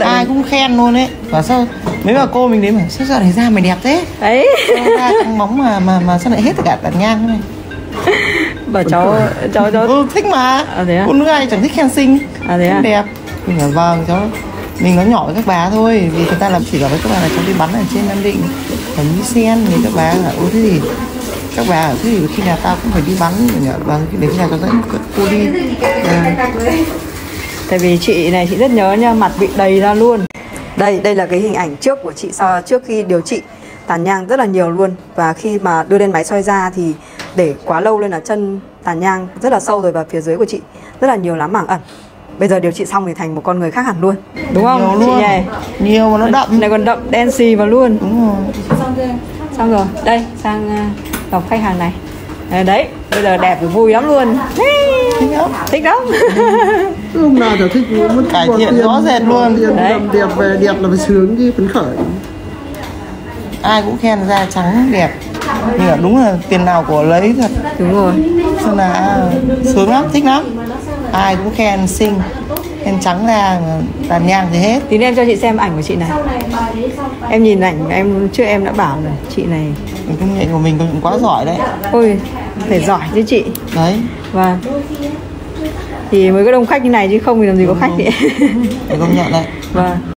ai cũng khen luôn ấy. Và sao mấy bà cô mình đến mà sao giờ này da mày đẹp thế đấy, da trắng bóng mà sao lại hết cả tàn nhang thế này. bảo cháu thích mà. Thế à? Con nữ ai chẳng thích khen xinh. Thế à? Đẹp. Mình bảo vâng cháu, mình nói nhỏ với các bà thôi, vì người ta làm chỉ bảo với các bà là cháu đi bắn ở trên Nam Định ở Mỹ Sen, thì các bà là thế thì các bà thế thì khi nào tao cũng phải đi bắn nhỉ. Vâng, đến khi nào cháu dẫn cô đi. Tại vì chị này chị rất nhớ nha, mặt bị đầy ra luôn. Đây là cái hình ảnh trước của chị sau trước khi điều trị tàn nhang rất là nhiều luôn. Và khi mà đưa lên máy soi da thì để quá lâu lên là chân tàn nhang rất là sâu rồi, và phía dưới của chị rất là nhiều lám mảng ẩn. Bây giờ điều trị xong thì thành một con người khác hẳn luôn, đúng không? Nhiều chị luôn. Nhỉ? Nhiều mà nó đậm. Này còn đậm đen xì vào luôn. Đúng rồi. Xong rồi, đây sang gặp khách hàng này. Đấy, bây giờ đẹp và vui lắm luôn. Thích lắm. Hôm nào cháu thích muốn cải thiện rõ rệt luôn. Đấy. Đẹp về đẹp là phải sướng chứ, phấn khởi. Ai cũng khen da trắng đẹp. Nhưng mà đúng là tiền nào của lấy thật. Đúng rồi. Sao là sướng lắm, thích lắm. Ai cũng khen xinh, khen trắng da mà tàn nhang thì hết. Tí nữa em cho chị xem ảnh của chị này. Em nhìn ảnh em trước em đã bảo rồi, chị này Mình công nhận của mình cũng quá giỏi đấy. ôi phải giỏi chứ chị. Đấy. Và thì mới có đông khách như này chứ không thì làm gì có khách chị. Phải công nhận đấy. Vâng.